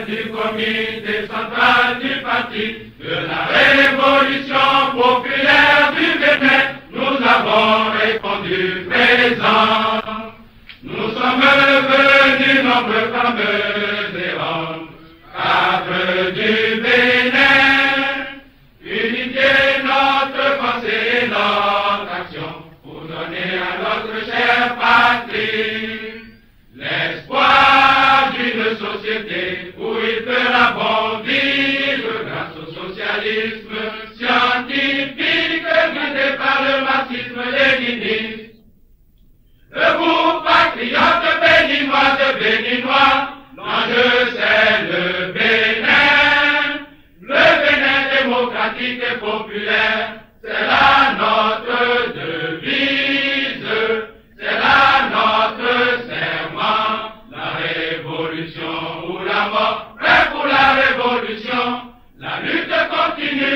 du comité central du parti de la révolution populaire du Bénin, nous avons répondu présent. Nous sommes venus nombreux fameux et hommes, cadres du Bénin, unifier notre pensée et notre action pour donner à notre chère patrie l'espoir d'une société où il fera bon vivre grâce au socialisme scientifique guidé par le marxisme léniniste. Le groupe patriote béninois de Béninois, l'enjeu c'est le Bénin démocratique et populaire, c'est là notre devise, c'est là notre serment, la révolution ou la mort, prêt pour la révolution, la lutte continue